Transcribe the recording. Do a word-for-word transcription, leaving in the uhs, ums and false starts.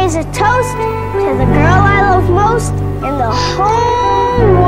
raise a toast to the girl I love most in the whole world.